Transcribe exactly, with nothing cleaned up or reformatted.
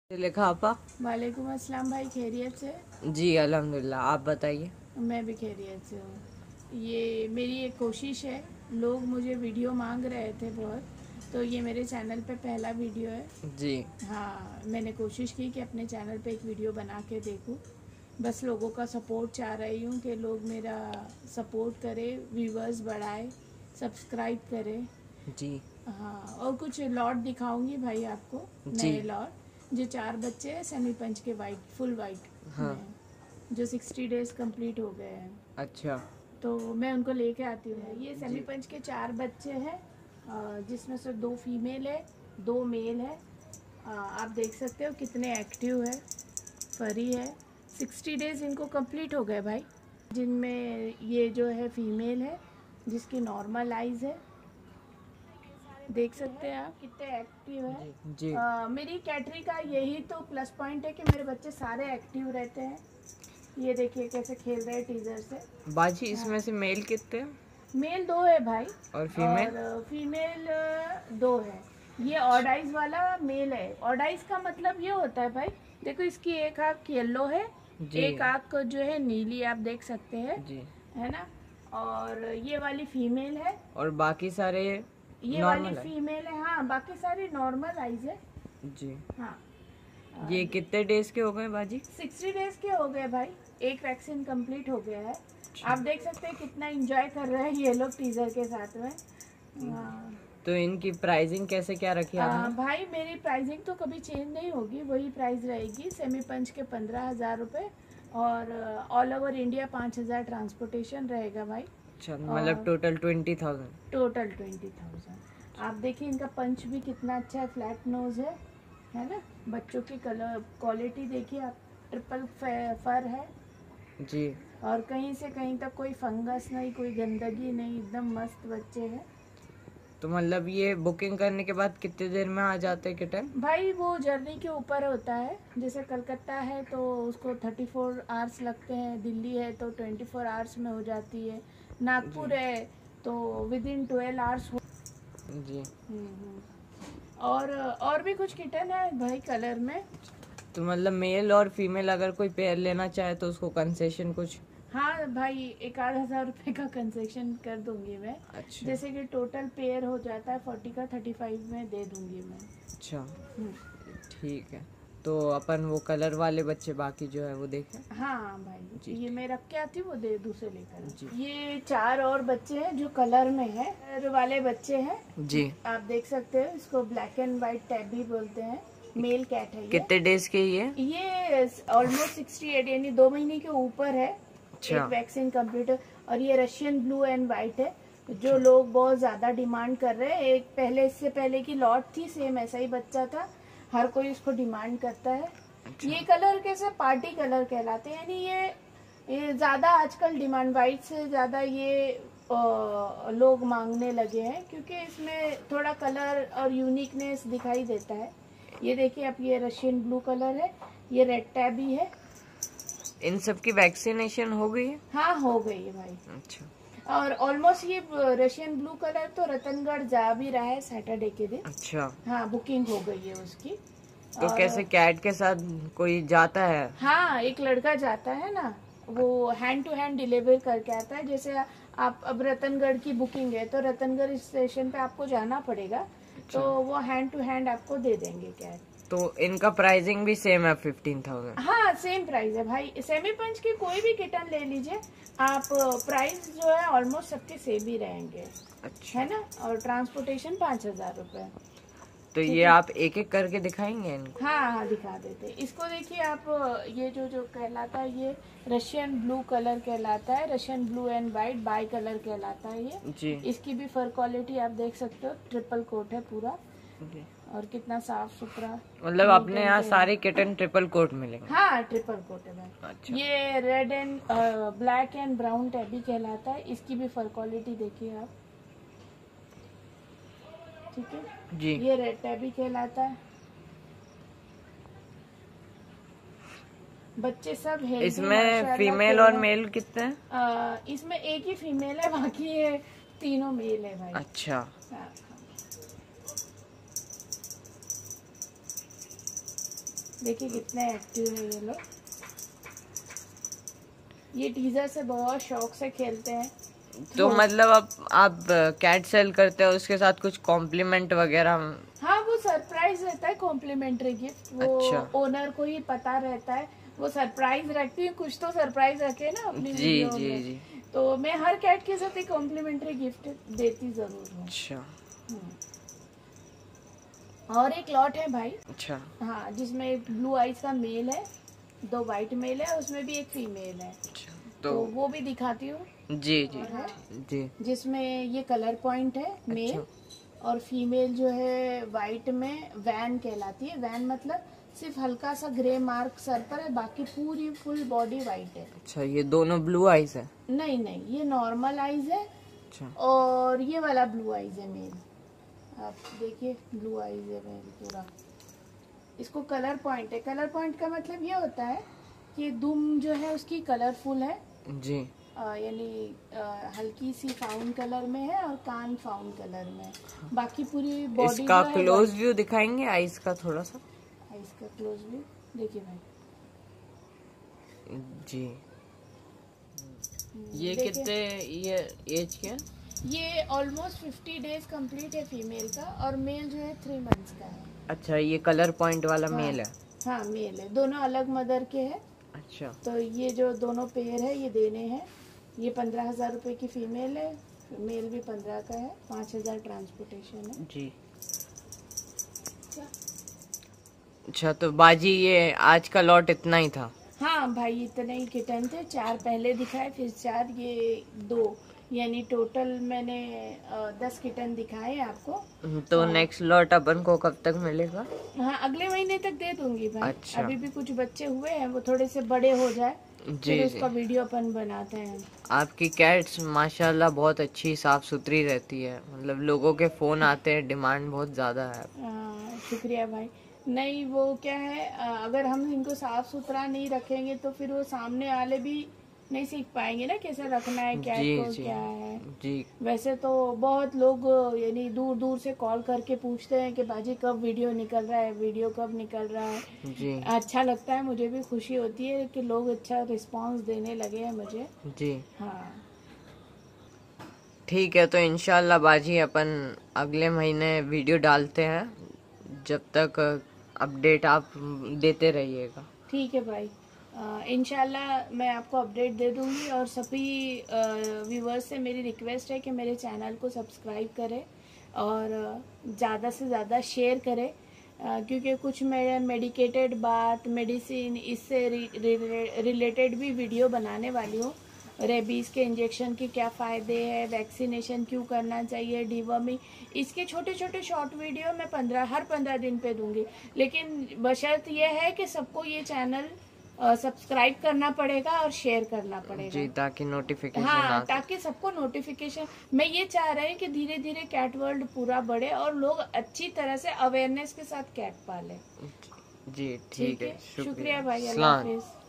लिखा आपा। वालेकुम अस्सलाम भाई, खैरियत से? जी अल्हम्दुलिल्लाह, आप बताइए। मैं भी खैरियत से हूँ। ये मेरी एक कोशिश है, लोग मुझे वीडियो मांग रहे थे बहुत, तो ये मेरे चैनल पे पहला वीडियो है। जी हाँ, मैंने कोशिश की कि अपने चैनल पे एक वीडियो बना के देखूँ। बस लोगों का सपोर्ट चाह रही हूँ कि लोग मेरा सपोर्ट करें, व्यूवर्स बढ़ाए, सब्सक्राइब करें। जी हाँ, और कुछ लॉट दिखाऊंगी भाई आपको, जी नए लॉट जो चार बच्चे हैं सेमी पंच के, वाइट फुल वाइट हाँ। में, जो सिक्सटी डेज कंप्लीट हो गए हैं, अच्छा तो मैं उनको लेके आती हूँ। ये सेमी पंच के चार बच्चे हैं, जिसमें से दो फीमेल है, दो मेल है। आप देख सकते हो कितने एक्टिव है, फरी है। सिक्सटी डेज इनको कंप्लीट हो गए भाई। जिनमें ये जो है फीमेल है, जिसकी नॉर्मल आइज है, देख सकते हैं आप कितने एक्टिव है। जी, जी। आ, मेरी कैटरी का यही तो प्लस पॉइंट है कि मेरे बच्चे सारे एक्टिव रहते हैं। ये देखिए कैसे खेल रहे हैं टीजर से। बाजी इसमें से मेल कितने हैं? मेल दो है भाई, और फीमेल? और फीमेल दो है। ये ऑडाइज वाला मेल है। ऑडाइज का मतलब ये होता है भाई, देखो इसकी एक आँख येलो है, जी एक आँख जो है नीली, आप देख सकते हैं, जी। है ना। और ये वाली फीमेल है, और बाकी सारे ये वाली नॉर्मल है? फीमेल है। हाँ, बाकी सारी नॉर्मल आइज है। जी। हाँ, ये कितने डेज के हो गए बाजी? सिक्सटी डेज के हो गए भाई, एक वैक्सीन कंप्लीट हो गया है। आप देख सकते हैं कितना एंजॉय कर रहे हैं ये लोग टीजर के साथ में। आ, तो इनकी प्राइसिंग कैसे क्या रखी आपने? भाई मेरी प्राइसिंग तो कभी चेंज नहीं होगी, वही प्राइस रहेगी। सेमी पंच के पंद्रह हजार रुपये और ऑल ओवर इंडिया पाँच हजार ट्रांसपोर्टेशन रहेगा भाई। अच्छा, मतलब total twenty thousand. Total twenty thousand. आप देखिए इनका पंच भी कितना अच्छा है, फ्लैट नोज है है ना। बच्चों की कलर क्वालिटी देखिए आप, ट्रिपल फर है जी। और कहीं से कहीं तक कोई फंगस नहीं, कोई गंदगी नहीं, एकदम मस्त बच्चे हैं। तो मतलब ये बुकिंग करने के बाद कितने देर में आ जाते हैं किटन? भाई वो जर्नी के ऊपर होता है। जैसे कलकत्ता है तो उसको थर्टी फोर आवर्स लगते हैं, दिल्ली है तो ट्वेंटी फोर आवर्स में हो जाती है, नागपुर है तो विद इन ट्वेल्व आवर्स हो। जी। और और भी कुछ किटन है भाई कलर में। तो मतलब मेल और फीमेल अगर कोई पेयर लेना चाहे तो उसको कंसेशन कुछ? हाँ भाई, एक आध हजार रुपये का कंसेशन कर दूंगी मैं। अच्छा। जैसे कि टोटल पेयर हो जाता है फोर्टी का, थर्टी फाइव में दे दूंगी मैं। अच्छा ठीक है। तो अपन वो कलर वाले बच्चे बाकी जो है वो देखें। हाँ भाई, ये मैं रख के आती हूँ, वो दे दूसरे लेकर। ये चार और बच्चे हैं जो कलर में है, कलर वाले बच्चे हैं जी। आप देख सकते हो। इसको ब्लैक एंड व्हाइट टैबी बोलते हैं, मेल कैट है ये। कितने डेज के ये? ये ऑलमोस्ट सिक्सटी एट यानी दो महीने के ऊपर है। अच्छा। एक वैक्सीन कंप्लीट। और ये रशियन ब्लू एंड व्हाइट है, जो लोग बहुत ज्यादा डिमांड कर रहे हैं। एक पहले, इससे पहले की लॉट थी, सेम ऐसा ही बच्चा था, हर कोई इसको डिमांड करता है। अच्छा। ये कलर कैसे पार्टी कलर कहलाते हैं, यानी ये ये ज्यादा आजकल डिमांड, व्हाइट से ज्यादा ये आ, लोग मांगने लगे हैं, क्योंकि इसमें थोड़ा कलर और यूनिकनेस दिखाई देता है। ये देखिए आप, ये रशियन ब्लू कलर है, ये रेड टैबी है। इन सब की वैक्सीनेशन हो गई है? हाँ, हो गई है भाई। अच्छा। और ऑलमोस्ट ये रशियन ब्लू कलर तो रतनगढ़ जा भी रहा है सैटरडे के दिन। अच्छा। हाँ, बुकिंग हो गई है उसकी। तो कैसे कैट के साथ कोई जाता है? हाँ, एक लड़का जाता है ना, वो हैंड टू हैंड डिलीवर करके आता है। जैसे आप अब रतनगढ़ की बुकिंग है तो रतनगढ़ स्टेशन पे आपको जाना पड़ेगा, तो वो हैंड टू हैंड आपको दे देंगे कैट। तो इनका प्राइसिंग भी सेम है फिफ्टीन थाउजेंड? हाँ, सेम प्राइस है भाई। सेमी पंच की कोई भी किटन ले लीजिए आप, प्राइस जो है ऑलमोस्ट सबके सेम ही रहेंगे। अच्छा है ना। और ट्रांसपोर्टेशन पाँच हजार रूपए। तो ये आप एक एक करके दिखाएंगे इनको? हाँ हाँ, दिखा देते। इसको देखिए आप, ये जो जो कहलाता है ये रशियन ब्लू कलर कहलाता है, Russian blue and white bicolour कहलाता है ये जी। इसकी भी फर क्वालिटी आप देख सकते हो, ट्रिपल कोट है पूरा जी। और कितना साफ सुथरा, मतलब अपने यहाँ सारे किटन ट्रिपल कोट मिलेंगे? हाँ, ट्रिपल कोट है भाई। अच्छा। ये red and black and brown tabby कहलाता है, इसकी भी फर क्वालिटी देखिए आप, ठीक है जी। ये रेड टैबी कहलाता है। बच्चे सब है। इसमें फीमेल और मेल कितने हैं? इसमें एक ही फीमेल है, बाकी ये तीनों मेल है भाई। अच्छा। हाँ। देखिए कितने एक्टिव है ये लोग। ये टीजर से बहुत शौक से खेलते हैं। तो मतलब आप आप कैट सेल करते हो, उसके साथ कुछ कॉम्प्लीमेंट वगैरह? हाँ, वो सरप्राइज रहता है कॉम्प्लीमेंट्री गिफ्ट। वो अच्छा। ओनर को ही पता रहता है, वो सरप्राइज रखती है। कुछ तो सरप्राइज रखे ना अपनी जी वीडियो जी में। जी। तो मैं हर कैट के साथ एक कॉम्प्लीमेंट्री गिफ्ट देती जरूर हूँ। अच्छा। और एक लॉट है भाई। अच्छा। हाँ, जिसमें एक ब्लू आइज का मेल है, दो वाइट मेल है, उसमें भी एक फीमेल है। अच्छा। तो, तो वो भी दिखाती हूँ। जी जी हाँ। जी। जिसमें ये कलर पॉइंट है मेल। अच्छा। और फीमेल जो है वाइट में वैन कहलाती है। वैन मतलब सिर्फ हल्का सा ग्रे मार्क सर पर है, बाकी पूरी फुल बॉडी वाइट है। अच्छा, ये दोनों ब्लू आइज है? नहीं नहीं, ये नॉर्मल आइज है। अच्छा। और ये वाला ब्लू आइज है मेल। आप देखिए, ब्लू आइज है मेल पूरा। इसको कलर पॉइंट है। कलर पॉइंट का मतलब ये होता है कि दुम जो है उसकी कलरफुल है जी। यानी हल्की सी फाउन कलर में है और कान फाउन कलर में है। बाकी पूरी बॉडी इसका क्लोज व्यू दिखाएंगे आइज का थोड़ा सा? आइज का क्लोज व्यू देखिए भाई। जी। ये कितने ये एज के? ये ऑलमोस्ट फिफ्टी डेज कंप्लीट है फीमेल का, और मेल जो है थ्री मंथ्स का है। अच्छा, ये कलर पॉइंट वाला हाँ, मेल है? हाँ मेल है। दोनों अलग मदर के हैं। अच्छा। तो ये जो दोनों पेयर है ये देने हैं। ये पंद्रह हजार रुपये की फीमेल है, मेल भी पंद्रह का है। पाँच हजार ट्रांसपोर्टेशन है। जी। अच्छा, तो बाजी ये आज का लॉट इतना ही था? हाँ भाई, इतने ही किटन थे। चार पहले दिखाए, फिर चार, ये दो, यानी टोटल मैंने अ, दस किटन दिखाए आपको। तो नेक्स्ट लॉट अपन को कब तक मिलेगा? हाँ, अगले महीने तक दे दूंगी भाई। अच्छा। अभी भी कुछ बच्चे हुए हैं, वो थोड़े से बड़े हो जाए जी फिर जी। उसका वीडियो अपन बनाते हैं। आपकी कैट्स माशाल्लाह बहुत अच्छी साफ सुथरी रहती है, मतलब लोगों के फोन आते हैं, डिमांड बहुत ज्यादा है। आ, शुक्रिया भाई। नहीं, वो क्या है, आ, अगर हम इनको साफ सुथरा नहीं रखेंगे तो फिर वो सामने वाले भी नहीं सीख पाएंगे ना कैसे रखना है, कैट जी को जी क्या है। जी। वैसे तो बहुत लोग यानी दूर दूर से कॉल करके पूछते हैं कि बाजी कब वीडियो निकल रहा है, वीडियो कब निकल रहा है। जी। अच्छा लगता है, मुझे भी खुशी होती है कि लोग अच्छा रिस्पांस देने लगे हैं मुझे। जी। हाँ ठीक है, तो इंशाल्लाह बाजी अपन अगले महीने वीडियो डालते हैं, जब तक अपडेट आप देते रहिएगा। ठीक है भाई। इंशाल्लाह मैं आपको अपडेट दे दूंगी। और सभी व्यूवर्स से मेरी रिक्वेस्ट है कि मेरे चैनल को सब्सक्राइब करें और ज़्यादा से ज़्यादा शेयर करें, uh, क्योंकि कुछ मैं मेडिकेटेड बात, मेडिसिन, इससे रिलेटेड भी वीडियो बनाने वाली हूँ। रेबीज़ के इंजेक्शन के क्या फ़ायदे हैं, वैक्सीनेशन क्यों करना चाहिए, डिवर्मिंग, इसके छोटे छोटे शॉर्ट वीडियो मैं पंद्रह हर पंद्रह दिन पे दूंगी। लेकिन बशर्त यह है कि सबको ये चैनल सब्सक्राइब करना पड़ेगा और शेयर करना पड़ेगा जी, ताकि नोटिफिकेशन हाँ, आ ताकि सबको नोटिफिकेशन। मैं ये चाह रही हूँ कि धीरे धीरे कैट वर्ल्ड पूरा बढ़े और लोग अच्छी तरह से अवेयरनेस के साथ कैट पाले। जी ठीक है, शुक्रिया भाई। अल्लाह सलाम। हाफिज।